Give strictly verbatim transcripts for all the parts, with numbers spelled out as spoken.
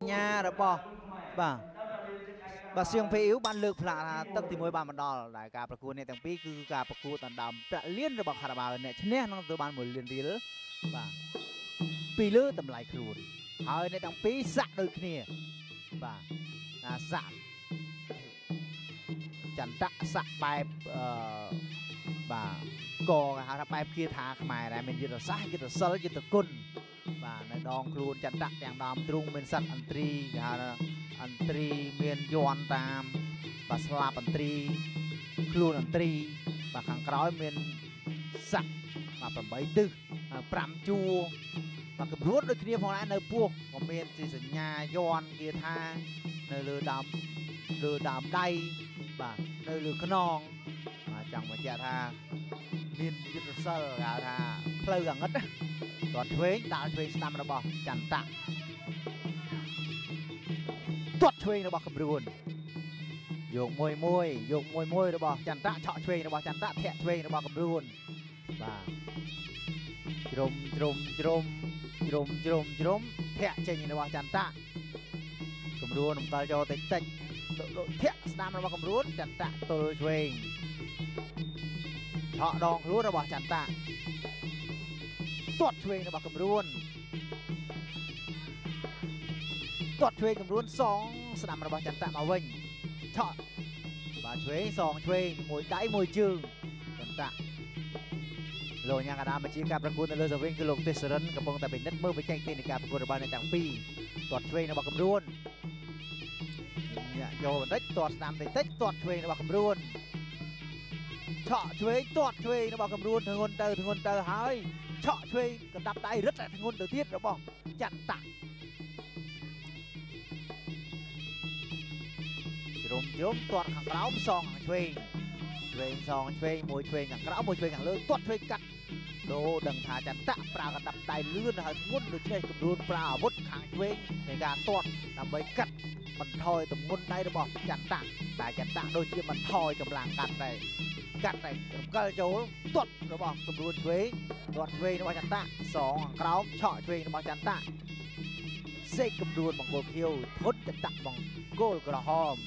nhà đó bò bà bà siêng phê yếu ban lực là tất thì môi ban ban đo đại cảประกวดเนี่ยตั้งปีคือการประกวดตอนดำประเลี้ยนระบบคาราบาวเนี่ยชนะน้องตัวบ้านหมดเรียนดีเลยบ่าปีเลือตำลายครูนเฮ้ยในตั้งปีสักโดยเนี่ยบ่าน่าสักจันทะสักไปเอ่อบ่ากอฮะถ้าไปเกียร์ทาขมายอะไรมันยึดตัวซ้ายยึดตัวซ้ายยึดตัวก้นบ่าในดองครูนจันทะแดงดำตรงเป็นสัตว์อันตรีฮะอันตรีเมียนยอนตามบัสลาปันตรีครูนอันตรีบางครั้งกร้อยเมียนสักมาประมาณตึกปรำจูบางกระบรดโดยที่พอแล้วในพวกก็เมียนสีสัญญายอนเกียร์ทางในเรือดำเรือดำได้บ่าในเรือขนองมาจังมาเจ้าท่าเมียนยุทธเซอร์กาท่าเพลิงงัดตอนเทวงดาวเทวงสนามระบอบจันตะตัวช่วยระบบกำรุนโยกมวยมวยโยกมวยมวยระบบจันทะเฉาะช่วยระบบจันทะแทะช่วยระบบกำรุนบ่าจมจมจมจมจมจมแทะเจนิระบบจันทะกำรุนตาโจติดติดแทะสนามระบบกำรุนจันทะตัวช่วยเฉาะดองรู้ระบบจันทะตัวช่วยระบบกำรุนตัวช่วยกำรุนสองสนามระบาดจันทะมาวิ่งเฉาะบาช่วยสองช่วยมวยได้มวยจึงจันทะโลยางกระดาษมาชี้การประกวดในเรือสวิงคือลงเตสรันกระปงแต่เป็นนัดมือไปแจ้งตีในการประกวดระบาดในต่างปีตัวช่วยระบาดกำรุนเนี่ยโยนได้ตัวสนามได้ได้ตัวช่วยระบาดกำรุนเฉาะช่วยตัวช่วยระบาดกำรุนถึงคนเตอถึงคนเตอหายเฉาะช่วยกระดับได้รึแต่ถึงคนเตอเทียดระบาดจันทะรวมรวมตัวขังเล้าซองช่วยช่วยซองช่วยมวยช่วยขังเล้ามวยช่วยขังเลือดตัวช่วยกัดโดดังทาจันทะปลากระดับไตเลื่อนหายงุ่นโดยใช้กระดูนปลาวุฒขังช่วยในการตัวทำใบกัดมันทอยตุ่มงุ่นได้หรือเปล่าจันทะแต่จันทะโดยที่มันทอยกำลังกัดได้กัดได้ก็โจตัวหรือเปล่ากระดูนช่วยตัวช่วยในวันจันทะสองขังเล้าเฉาะช่วยในวันจันทะเสกกระดูนบังโกเพียวทดจันทะบังโกกระหอม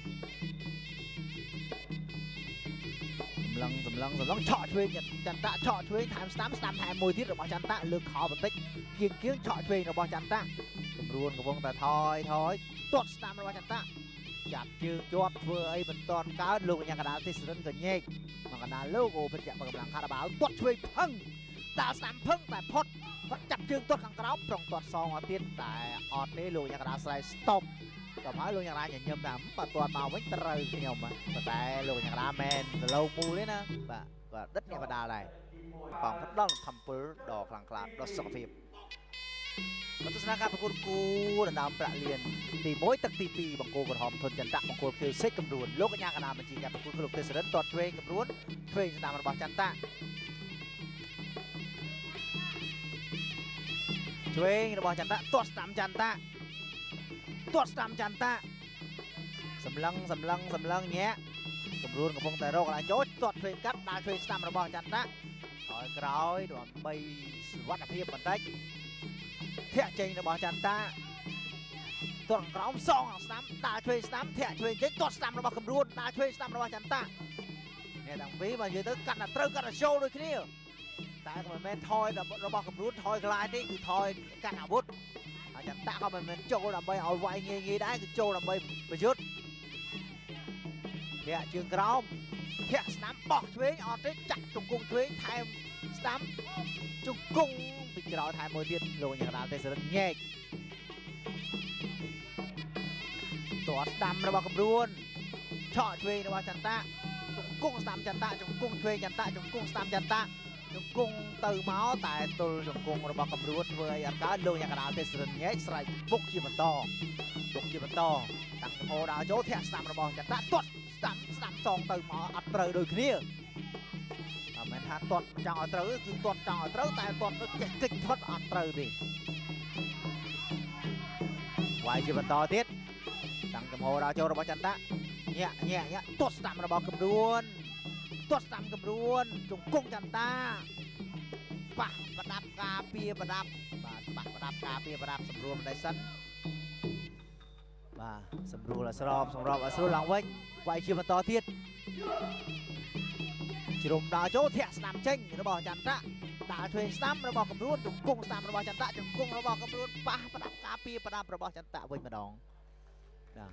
สำลังสำลังสำลังเฉาะช่วยจันทะเฉาะช่วยถ่ายสตาร์สตาร์ถ่ายมวยที่ระบาดจันทะเลือกขาวบันทึกเกียงเกียงเฉาะช่วยระบาดจันทะกำรวนกระวงแต่ทอยทอยตัวสตาร์ระบาดจันทะจับจืดจวบเฟื่อยเป็นตอนก้าวลูกอย่างกระดาษที่สุดนั้นก็เงี้ยมันกระดาษลูกโอ้เป็นจับกำลังคาราบาวตัวช่วยพังดาวสามพังแต่พดจับจืดตัวขังกระเอาปล่องตัวซองอาทิตย์แต่ออดนี้ลูกอย่างกระดาษสไลด์สต็อปก็หมายลูกอย่างไรอย่างเงี้ยแบบปตัวมาวิ่งตะเลยขี้ยมอ่ะแต่ลูกอย่างไรแมนเรามูเลยนะแบบก็ดัดเนี่ยมาดาอะไรฝั่งพัดลมทำปื้ดอกกลางกลางดอกสองฟิบลักษณะการประกวดกูระดับประเรียนตีมวยตักตีปีบางโกกระหอมทนจันทะบางโกคือเซ็กกำรุนโลกยากระดาบัญชีการประกวดกลุ่มเทศรันตอดเทรนกำรุนเทรนสนามระบาดจันทะเทรนระบาดจันทะตอดสนามจันทะตัวสามจันทะสำลังสำลังสำลังเงี้ยกำรุนกับพงแต่โรคอะไรโจ๊ดตัวเทรนกัดดาเทรนสามระบาดจันทะถอยกร้อยด่วนใบสวัสดิ์เพียบบันไดเทะเจงระบาดจันทะตัวกร้าวสองสามดาเทรนสามเทะเทรนเจงตัวสามระบาดกำรุนดาเทรนสามระบาดจันทะเนี่ยดังปีมาเยอะตึ๊กกันนะตึ๊กกันนะโชว์เลยทีนี้แต่ก็มันแม่ทอยระบาดกำรุนทอยกลายนี่คือทอยกันอาวุธจันทะเขามันเป็นโจดำใบเอาไว้เงี้ยงี้ได้คือโจดำใบประยุทธ์เที่ยจึงกล้อมเที่ยสนามบอกช่วยออกได้จับจุกกุ้งช่วยไทยสนามจุกกุ้งปิดกระดาษไทยมวยเทียนลงอย่างกระดาษเตะสลัดเงี้ยตัวสนามระบาดกำรุนเฉาะช่วยระบาดจันทะจุกกุ้งสนามจันทะจุกกุ้งช่วยจันทะจุกกุ้งสนามจันทะจุกกุ้งตื่นมาแต่ตัวจุกกุ้งระบาดกำรุนเว้ยอาการลงอย่างกระดาษเตะสลัดเงี้ยใส่บุกจีบันโตบุกจีบันโตตั้งโอดาวโจเทสนามระบาดจันทะตัวสนามสนามซองตื่นมาอัดเตอโดยขี้เนี่ยแม้ถ้าตัวจังอัดเตอคือตัวจังอัดเตอแต่ตัวมันเก่งเก่งพัดอัดเตอดิไว้จีบันโตทิศตั้งโอดาวโจระบาดจันทะเนี่ยเนี่ยเนี่ยตัวสนามระบาดกำรุนตัวสนามกำรุนจุกกุ้งจันทะปะประดับกาเปียประดับปะประดับกาเปียประดับสำรวมได้สั้นសម្រួលស្របសម្របស្រួលឡើងវិញវាយជាបន្តទៀតជ្រុំដល់ចូលធាក់ស្ដាំចេញរបស់ចន្ទៈដើរធ្វើស្ដាំរបស់កំរួនជង្គង់ស្ដាំរបស់ចន្ទៈជង្គង់របស់កំរួនប៉ះប្រដាប់ការពារប្រដាប់របស់ចន្ទៈវិញម្ដងបាទ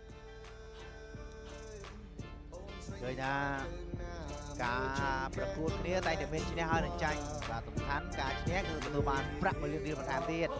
ឃើញថាការប្រកួតគ្នាតែតែមានឈ្នះហើយនឹងចាញ់បាទសំខាន់ការឈ្នះគឺទទួលបានប្រាក់មួយលានរៀលបន្ថែមទៀត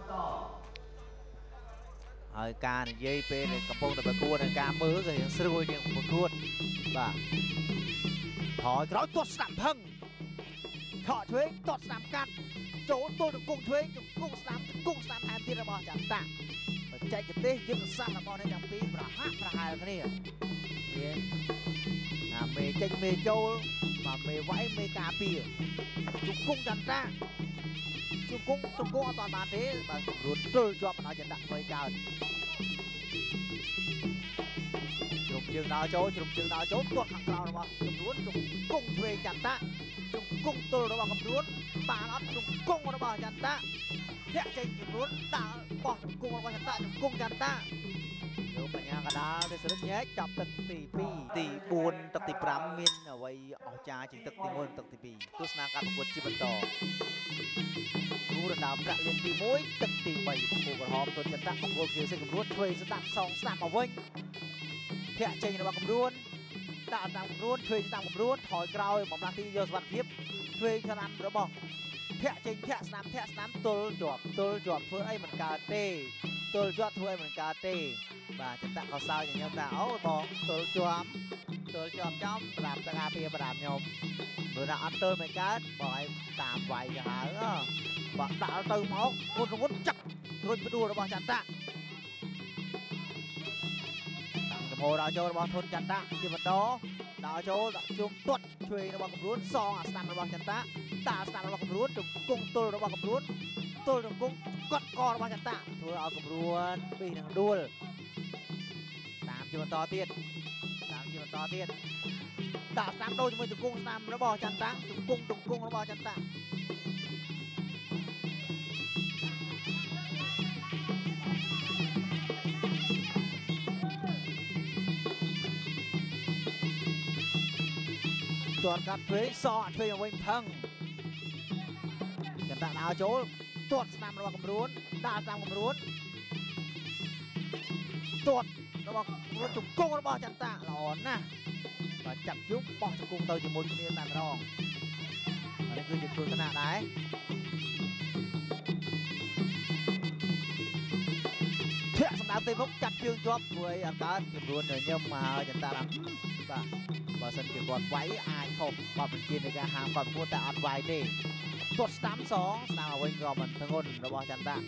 ហើយការនិយាយពេលកំពុងតែប្រកួតនិងការមើលក៏រៀងស្រួលជាងប្រកួតបាទថយក្រោយទាត់ស្ដាំផឹងថតឆ្វេងទាត់ស្ដាំកាត់ចូលទល់ជង្គង់ឆ្វេងជង្គង់ស្ដាំជង្គង់ស្ដាំថែមទៀតរបស់ចន្ទៈបច្ចេកទេសយុទ្ធសាស្ត្ររបស់អ្នកទាំងពីរប្រហាក់ប្រហែលគ្នាមានណាមេចេញមេចូលបាទមេវាយមេការពារជង្គង់ចន្ទៈជង្គង់ជង្គង់អត់ទាន់បានទេបាទរួចទល់ជាប់បណ្ដោយចន្ទៈធ្វើឲ្យកើតជ្រុំជើងដល់ចូលជ្រុំជើងដល់ចូលទាត់ខាងក្រៅរបស់កំរួនជង្គង់ឆ្វេងចន្ទៈជង្គង់ទល់របស់កំរួនបានអត់ជង្គង់របស់ចន្ទៈធាក់ចេញកំរួនដើរបោះជង្គង់របស់ចន្ទៈជង្គង់ចន្ទៈលោកបញ្ញាកដាលទៅស្រិតញែកចាប់ទឹកទីពីរទីបួនទឹកទីប្រាំមានអ្វីអស្ចារ្យជាងទឹកទីមួយទឹកទីពីរទស្សនាការប្រកួតជាបន្តគូរដំប្រាក់លានទីមួយទឹកទីបីគូក្រហមទុនចន្ទៈបង្គោលគៀវសេកំរួនឆ្វេងស្ដាប់សងស្ដាប់មកវិញធាក់ចេញរបស់កំរួនដាក់តាមកំរួនឆ្វេងស្ដាប់កំរួនថយក្រោយបំលាស់ទីយកសុវត្ថិភាពឆ្វេងស្ដាប់របស់ធាក់ចេញធាក់ស្ដាំធាក់ស្ដាំទល់ជាប់ទល់ជាប់ធ្វើអីមិនកើតទេទល់ជាប់ធ្វើអីមិនកើតទេបាទចន្ទៈក៏សើចញញឹមថាអូបងទល់ជាប់ទល់ជាប់ចំប្រាប់តាពីប្រាប់ខ្ញុំព្រោះថាអត់ទល់មិនកើតបងឯងតាមវាយទៅហើយបាទដាក់ទៅមកមុនមុនចាក់រួចផ្ដួលរបស់ចន្ទៈតាំងកំហោដល់ចូលរបស់ធនចន្ទៈជាបន្តដល់ចូលដាក់ជុំទាត់ឆ្វេងរបស់កំរួនសងអាស្ដាំរបស់ចន្ទៈដាក់ស្ដាំរបស់កំរួនជង្គង់ទល់របស់កំរួនទល់ជង្គង់កត់ករបស់ចន្ទៈធ្វើឲ្យកំរួនពីនឹងដួលតាមជាបន្តទៀតតាមជាបន្តទៀតដាក់ស្ដាំដូរជាមួយជង្គង់ស្ដាំរបស់ចន្ទៈជង្គង់ជង្គង់របស់ចន្ទៈទាត់កាត់ឆ្វេងសអត់ឆ្វេងមកវិញផឹងចន្ទៈដើរចូលទាត់ស្ដាំរបស់កំរួនដាក់ស្ដាំកំរួនទាត់របស់កំរួនជង្គង់របស់ចន្ទៈល្អណាស់បាទចាប់យុបបោះជង្គង់ទៅជាមួយគ្នាតែម្ដងនេះគឺជាគ្រោះថ្នាក់ដែរធាក់សម្ដៅទៅមុខចាត់ជើងជាប់ធ្វើឲ្យអត់កើតកំរួនញញឹមមកហើយចន្ទៈបាទបើសិនជាគាត់វាយអាចខុសបទបញ្ជានៃការហាមគាត់ព្រោះតែអត់វាយទេទាត់ស្ដាំសងស្ដាំឲ្យវិញក៏មិនធ្ងន់របស់ចន្ទៈ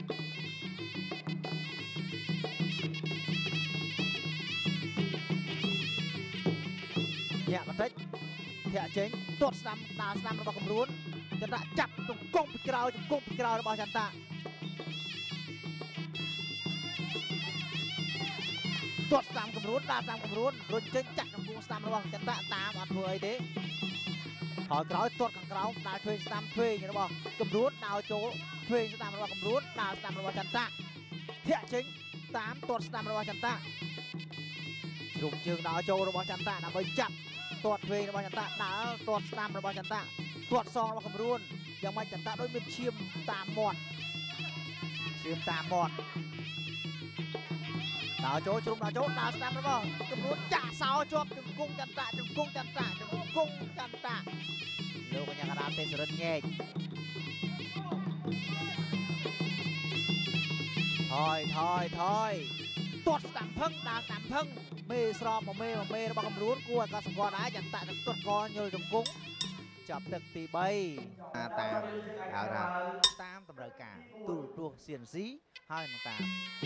ញាក់បន្តិចធាក់ចេញទាត់ស្ដាំដើរស្ដាំរបស់កំរួនចន្ទៈចាប់ជង្គង់ពីក្រោយជង្គង់ពីក្រោយរបស់ចន្ទៈទាត់ស្ដាំកំរួនដើរតាមកំរួនរុញចេញចាក់ជង្គង់ស្ដាំរបស់ចន្ទៈតាមអត់ធ្វើអីទេថយក្រោយទាត់ខាងក្រោមដើរឆ្វេងស្ដាំឆ្វេងរបស់កំរួនដើរចូលឆ្វេងស្ដាំរបស់កំរួនដើរស្ដាំរបស់ចន្ទៈធាក់ចេញតាមទាត់ស្ដាំរបស់ចន្ទៈជ្រុំជើងដើរចូលរបស់ចន្ទៈដើម្បីចាប់ទាត់ឆ្វេងរបស់ចន្ទៈដើរទាត់ស្ដាំរបស់ចន្ទៈទាត់សងរបស់កំរួនយ៉ាងម៉េចចន្ទៈដូចមានឈាមតាមមាត់ឈាមតាមមាត់ដើរចូលជ្រុំដើរចូលដើរស្ដាំរបស់កំរួនចាក់សោជាប់ជង្គង់ចន្ទៈជង្គង់ចន្ទៈជង្គង់ចន្ទៈលោកកញ្ញាកដាលទេសរិទ្ធញែកថយថយថយទាត់ស្ដាំផឹងដើរស្ដាំផឹងមេស្រោបមកមេមកមេរបស់កំរួនគួរឲ្យកត់សម្គាល់ដែរចន្ទៈទៅទាត់កញល់ជង្គង់ចាប់ទឹកទីបីតាមហៅថាតាមតម្រូវការទូរទស្សន៍ ซี เอ็น ซี ហើយនឹងតាម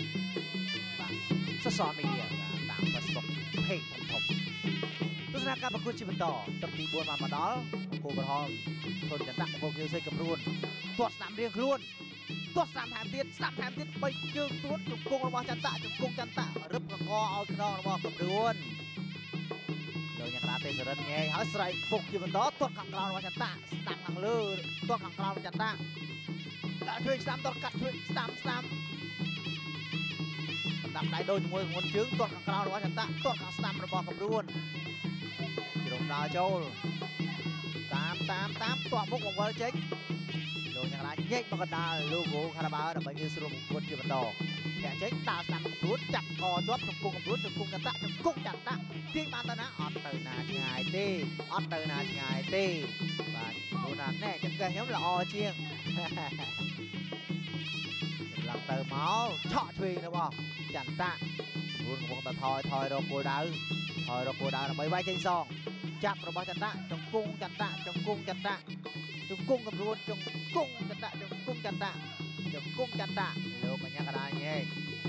social media តាម Facebook page ធំធំទស្សនការប្រកួតជាបន្តទឹកទីបួនបានមកដល់គោក្រហមធនចន្ទៈកំពុងយល់សេចកំរួនទាត់ស្ដាំរៀងខ្លួនទាត់ស្ដាំថែមទៀតស្ដាំថែមទៀតបីជើងទួតជង្គង់របស់ចន្ទៈជង្គង់ចន្ទៈរឹបកកឲ្យខ្នងរបស់កំរួនលោកញ៉ាំកដាទេសរិទ្ធញ៉ែហើយស្រែកពុកជាបន្តទាត់ខាងក្រោមរបស់ចន្ទៈស្ដាំខាងលើទាត់ខាងក្រោមរបស់ចន្ទៈដាក់ជួយស្ដាំទាត់កាត់ជួយស្ដាំស្ដាំដดับได้โดยมวยมวยchứngตัวขังกราวរបស់ចន្ទៈตัวขังស្ដាំរបស់កំរួនជ្រុំដល់ចូលតាមតាមតាមទាក់មុខបង្វិលចេញលោកយ៉ាងណាញែកមកកណ្ដាលលោកគោខារ៉ាបាវដើម្បីងាយស្រួលបង្គុតជាបន្តធាក់ចេញដើរស្ដាំកំរួនចាប់កជាប់ជង្គង់កំរួនជង្គង់ចន្ទៈជង្គង់ចន្ទៈទាញបានទៅណាអត់ទៅណាឆ្ងាយទេអត់ទៅណាឆ្ងាយទេបាទព្រោះថាណែចង្កេះខ្ញុំល្អជាងឡើងទៅមកឆក់ឆ្វេងរបស់ចន្ទៈរួនកំពុងតែថយថយរកគោលដៅថយរកគោលដៅដើម្បីវាយចេញសងចាប់របស់ចន្ទៈជង្គង់ចន្ទៈជង្គង់ចន្ទៈជង្គង់កំរួនជង្គង់ចន្ទៈជង្គង់ចន្ទៈជង្គង់ចន្ទៈលោកកញ្ញាកដាញែក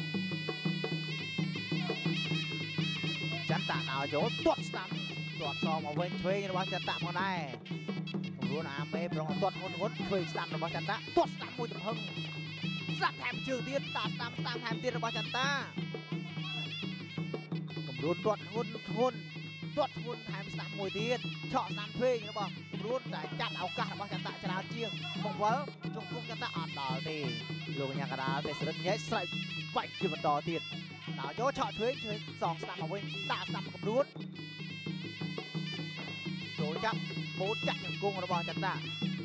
ចន្ទៈដល់ចូលទាត់ស្ដាំទាត់សងមកវិញឆ្វេងរបស់ចន្ទៈផងដែរកំរួនអាមេប្រងទាត់ងុនងុនឆ្វេងស្ដាំរបស់ចន្ទៈទាត់ស្ដាំមួយទំហឹងស្ដាប់ថែមជើងទៀតតាស្ដាំស្ដាំថែមទៀតរបស់ចន្ទៈកំរួនទាត់ងុនធ្ងន់ទាត់ធ្ងន់ថែមស្ដាំមួយទៀតឆក់ស្ដាំឆ្វេងរបស់កំរួនតែចាត់ឱកាសរបស់ចន្ទៈច្រើនជាងបង្វិលជង្គង់ចន្ទៈអត់ដល់ទេលោកកញ្ញាកដាលទេសរិទ្ធញែកស្រែកវាយជាបន្តទៀតដល់ចូលឆក់ឆ្វេងឆ្វេងសងស្ដាំមកវិញដាក់ស្ដាំកំរួនចូលចាប់បូតចាក់ជង្គង់របស់ចន្ទៈ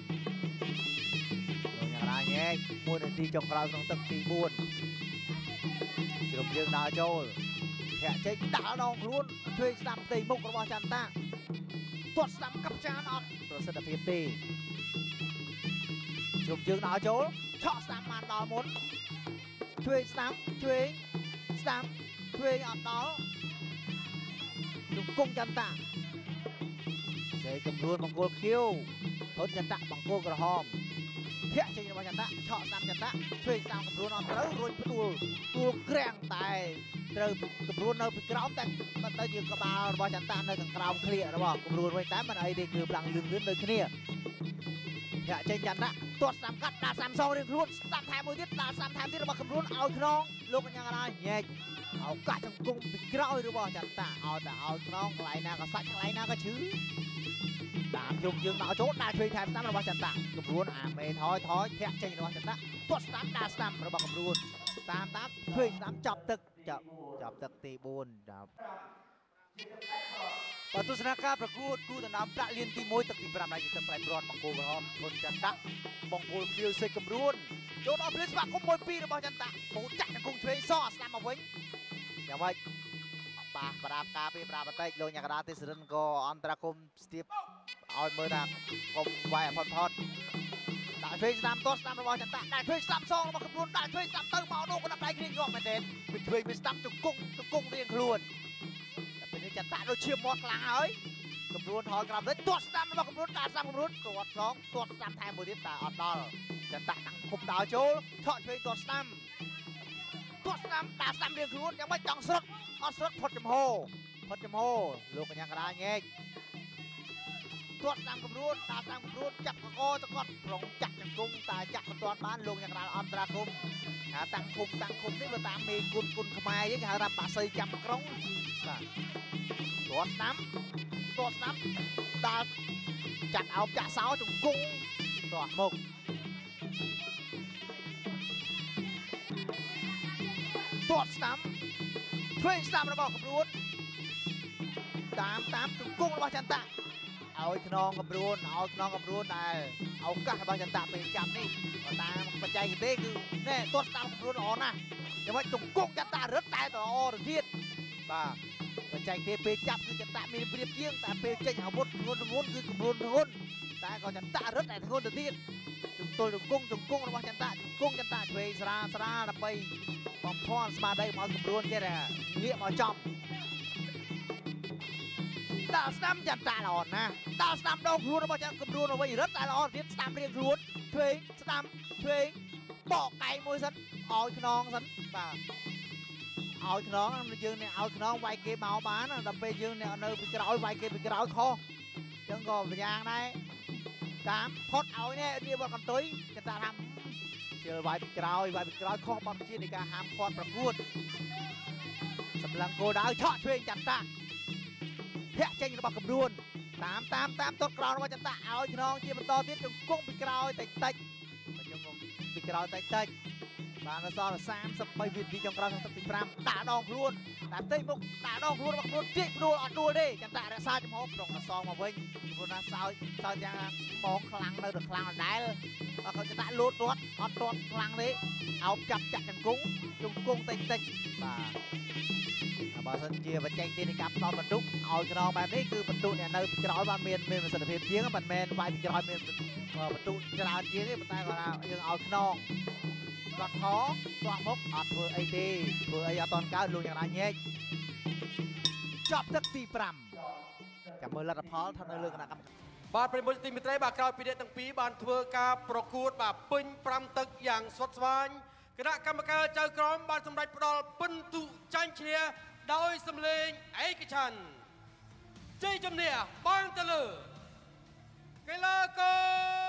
ញែកមួយនាទីចុងក្រោយក្នុងទឹកទីបួនជ្រុំយើងដើរចូលធាក់ចេញដាក់ដងខ្លួនឆ្វេងស្ដាំផ្ទៃមុខរបស់ចន្ទៈទាត់ស្ដាំកាប់ចានអត់ប្រសិទ្ធភាពទេជ្រុំយើងដើរចូលឆក់ស្ដាំបានដល់មុនឆ្វេងស្ដាំឆ្វេងស្ដាំឆ្វេងអត់ដល់ជង្គង់ចន្ទៈសេកំរួនបង្គោលខៀវធនចន្ទៈបង្គោលក្រហមធាក់ចេញរបស់ចន្ទៈឆក់ស្ដាំចន្ទៈឆ្វេងស្ដាំកំរួនអត់ត្រូវរួចផ្ដួលទួលក្រាំងតែត្រូវកំរួននៅពីក្រោមតែមិនទៅជាក្បាលរបស់ចន្ទៈនៅខាងក្រោមឃ្លៀករបស់កំរួនវិញតែមិនអីទេគឺផ្លាំងលឿនលឿនដូចគ្នាធាក់ចេញចន្ទៈទាត់ស្ដាំកាត់ដាក់ស្ដាំសងរៀងខ្លួនស្ដាំថែមមួយទៀតដាក់ស្ដាំថែមទៀតរបស់កំរួនឲ្យខ្នងលោកកញ្ញាកណ្ដាលញែកឱកាសជង្គង់ពីក្រោយរបស់ចន្ទៈឲ្យតែឲ្យខ្នងកន្លែងណាក៏សាច់កន្លែងណាក៏ឈឺតាមជុំយើងដល់ចូលដាក់ឆ្វេងថែមស្ដាំរបស់ចន្ទៈកំរួនអាមេថយថយធាក់ចេញរបស់ចន្ទៈទាត់ស្ដាំដាក់ស្ដាំរបស់កំរួនតាមតាមឆ្វេងស្ដាំចាប់ទឹកចាប់ចាប់ទឹកទីបួនចាប់បើទស្សនាការប្រកួតគូដណ្ដើមប្រាក់លានទីមួយទឹកទីប្រាំនៃទឹកប្រៃព្រាន់បង្គោលក្រហមឈុនចន្ទៈបង្គោលខៀវសេចកំរួនចូលដល់ព្រឹស្បាក់គុំមួយពីររបស់ចន្ទៈបូចាក់ជង្គង់ឆ្វេងសស្ដាំមកវិញយ៉ាងម៉េចប៉ះប្រាបការពីប្រាបន្តិចលោកញ៉ាកដាទេសរិនក៏អន្តរាគមស្ទាបឲ្យមើលថាកុំវាយផុតផុតដាក់ឆ្វេងស្ដាំទាត់ស្ដាំរបស់ចន្ទៈដាក់ឆ្វេងស្ដាំសងរបស់កំរួនដាក់ឆ្វេងស្ដាំទៅមកនោះក៏ដាក់ដៃគ្នាញាប់មែនទេពីឆ្វេងវាស្ដាំជង្គង់ជង្គង់រៀងខ្លួនតែពេលនេះចន្ទៈដូចឈាមមាត់ខ្លាំងហើយកំរួនថយក្រោមទៅទាត់ស្ដាំរបស់កំរួនដាក់ស្ដាំកំរួនទាត់សងទាត់ស្ដាំថែមមួយទៀតតែអត់ដល់ចន្ទៈតាំងគុំដើរចូលឆក់ឆ្វេងទាត់ស្ដាំទាត់ស្ដាំដាក់ស្ដាំរៀងខ្លួនយ៉ាងម៉េចចង់ស្រុតអត់ស្រុតផុតចំហផុតចំហលោកកញ្ញាកដាញែកទាត់ស្ដាំកំរួនដាក់ស្ដាំកំរួនចាប់កកទៅគាត់ប្រងចាក់ជង្គង់តែចាក់មិនទាន់បានលោកកញ្ញាកដាអន្តរាគមហៅតាំងគុំតាំងគុំនេះបើតាមមេគុណគុណខ្មែរយើងគេហៅថាបាសីចាំក្រុងបាទទាត់ស្ដាំទាត់ស្ដាំដល់ចាក់អោបចាក់សោជង្គង់ទាត់មុខទាត់ស្ដាំឆ្វេងស្ដាំរបស់កំរួនតាមតាមជង្គង់របស់ចន្ទៈឲ្យខ្នងកំរួនឲ្យខ្នងកំរួនដែលឱកាសរបស់ចន្ទៈពេលចាប់នេះបើតាមបច្ចេកទេសគឺណែទាត់ស្ដាំកំរួនល្អណាស់យ៉ាងម៉េចជង្គង់ចន្ទៈរឹតតែល្អទៅទៀតបាទបច្ចេកទេសពេលចាប់គឺចន្ទៈមានប្រៀបជាងតែពេលចេញអាវុធធ្ងន់ធ្ងន់គឺកំរួនធ្ងន់តែក៏ចន្ទៈរឹតតែធ្ងន់ទៅទៀតជង្គង់ជង្គង់ជង្គង់របស់ចន្ទៈជង្គង់ចន្ទៈឆ្វេងស្រាលស្រាលដើម្បីបំផន់ស្មារតីមកកំរួនចេះតែងាកមកចំដាក់ស្ដាំចន្ទៈល្អណាស់ដាក់ស្ដាំដងខ្លួនរបស់ចន្ទៈកំរួនវិញរឹតតែល្អទៀតស្ដាំរៀងខ្លួនឆ្វេងស្ដាំឆ្វេងបកកែងមួយសិនឲ្យខ្នងសិនបាទឲ្យខ្នងយើងអ្នកឲ្យខ្នងវាយគេមកបានដល់ពេលយើងអ្នកនៅពីក្រោយវាយគេពីក្រោយខុសអញ្ចឹងក៏ម្យ៉ាងដែរតាមផុតឲ្យនេះនេះវត្តកន្ទុយចន្ទៈថាជើវាយពីក្រោយវាយពីក្រោយខុសបំជានៃការហាមឃាត់ប្រកួតសម្លឹងគោលដៅឆក់ឆ្វេងចន្ទៈធាក់ចេញរបស់កំរួនតាមតាមតាមទាត់ក្រោយរបស់ចន្ទៈឲ្យខ្នងជាបន្តទៀតជង្គង់ពីក្រោយតិចតិចជង្គង់ពីក្រោយតិចតិចបានដល់សល់សាមសិបបីវិនាទីចុងក្រោយក្នុងទឹកទីប្រាំដាក់ដងខ្លួនតែផ្ទៃមុខដាក់ដងខ្លួនរបស់ខ្លួនជិះព្រួលអត់ដួលទេចន្ទៈរក្សាចំហក្នុងដល់សងមកវិញព្រោះណាសោយសោយទាំងបងខ្លាំងនៅដល់ខ្លាំងដដែលគាត់ចន្ទៈលូតទាត់អត់ទាត់ខ្លាំងទេអោបចាប់ចាក់ចង្គង់ជង្គង់តិចតិចបាទបើសិនជាបច្ចេកទេសនៃការផ្ដល់បន្ទុកឲ្យក្រងបែបនេះគឺបន្ទុកអ្នកនៅពីក្រោយបានមានមានប្រសិទ្ធភាពជាងមិនមែនវាយពីក្រោយមានបន្ទុកច្រើនជាងទេប៉ុន្តែគាត់ថាយើងឲ្យខ្នងគាត់ខទាស់មុខអត់ធ្វើអីទេធ្វើអីអត់តន់កើតលោកយ៉ាងណាញែកចប់ទឹកទីប្រាំចាំមើលលទ្ធផលថានៅលើគណៈកម្មការបាទប្រិមត្តទីមិត្តរីបាទក្រោយពីអ្នកទាំងពីរបានធ្វើការប្រកួតបាទពេញប្រាំទឹកយ៉ាងស្វិតស្វាញគណៈកម្មការចៅក្រមបានសម្រេចផ្ដល់ពិន្ទុចាញ់ឈ្នះដោយសម្លេងឯកច្ឆន្ទជ័យជំនះបានទៅលើកីឡាករ